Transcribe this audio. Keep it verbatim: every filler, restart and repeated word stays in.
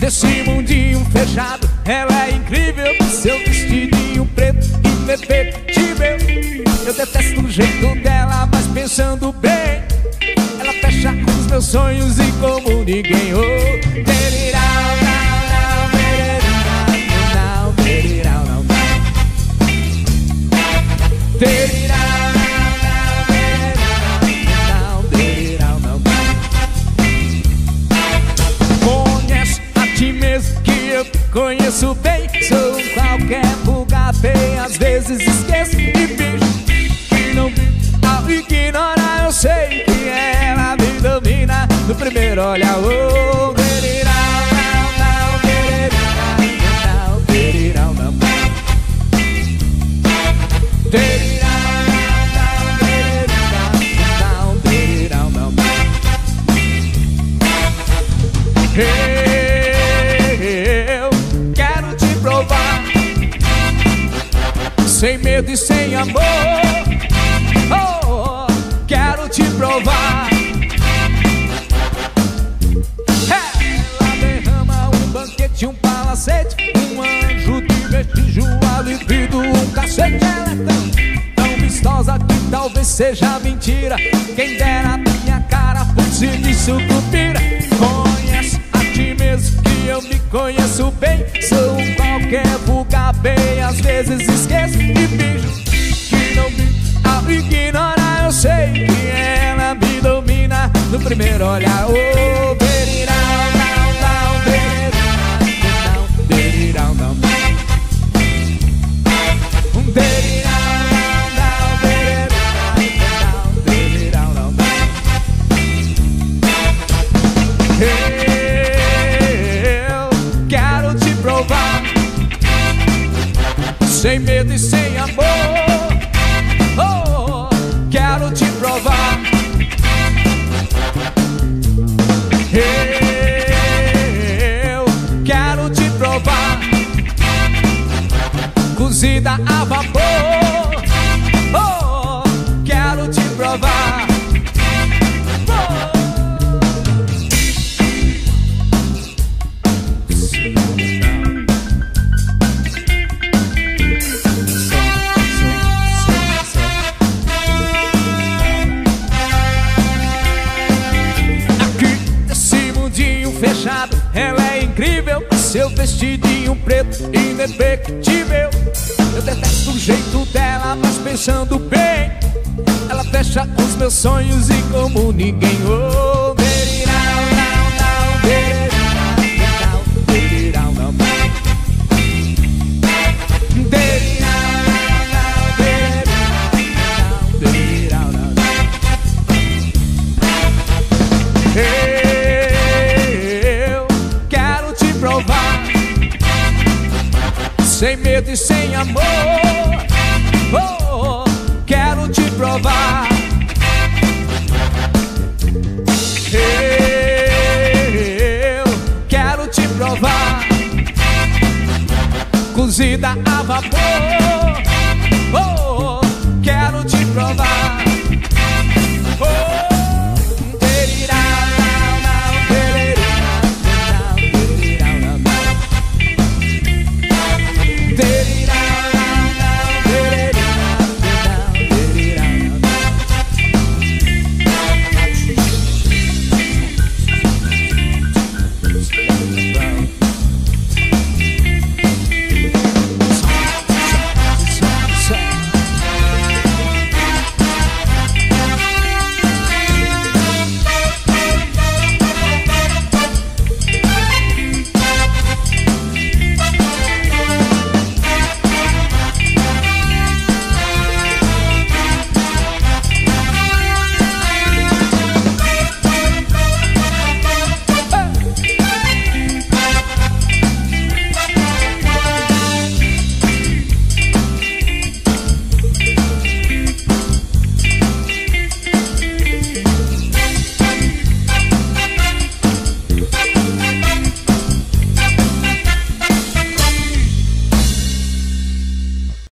desse mundinho fechado. Ela é incrível, seu vestidinho preto indefetível. Eu detesto o jeito dela, mas pensando bem, ela fecha os meus sonhos e como ninguém. Oh, terirau, não, não, terirau, não, terirau, não, terirau, não, terirau, não. Conhece a ti mesmo que eu conheço bem. Sou qualquer vulgar bem, às vezes esqueço e finjo que não vi. Ao ignorar eu sei que ela me domina no primeiro olhar. Oh, terirau, não, não, terirau, não, terirau, não, terirau, não, não, eu quero te provar, sem medo e sem amor. Oh, quero te provar. Ela derrama um banquete, um palacete, um anjo de vestígio alivio, um cacete. Ela é tão, tão vistosa que talvez seja mentira. Quem dera a minha cara fosse me sucupira. Conhece a ti mesmo que eu me conheço bem. Sou um qualquer vulgar bem, às vezes esqueço e finjo que não vi. Ao ignorar eu sei que ela me domina no primeiro olhar. Oh, terirau, não, não, terirau, não, terirau, não, terirau, não, terirau, não. Eu quero te provar, sem medo e sem amor. Oh, quero te provar. Eu quero te provar. Cozida a vapor. Oh, quero te provar. Fechado, ela é incrível, seu vestidinho preto indefectível. Eu detesto o jeito dela, mas pensando bem, ela fecha os meus sonhos e como ninguém. Oh, terirau, não, não, terirau, terirau, não, terirau, não, terirau, não. Sem medo e sem amor. Oh, quero te provar. Eu quero te provar. Cozida a vapor. Oh, quero te provar.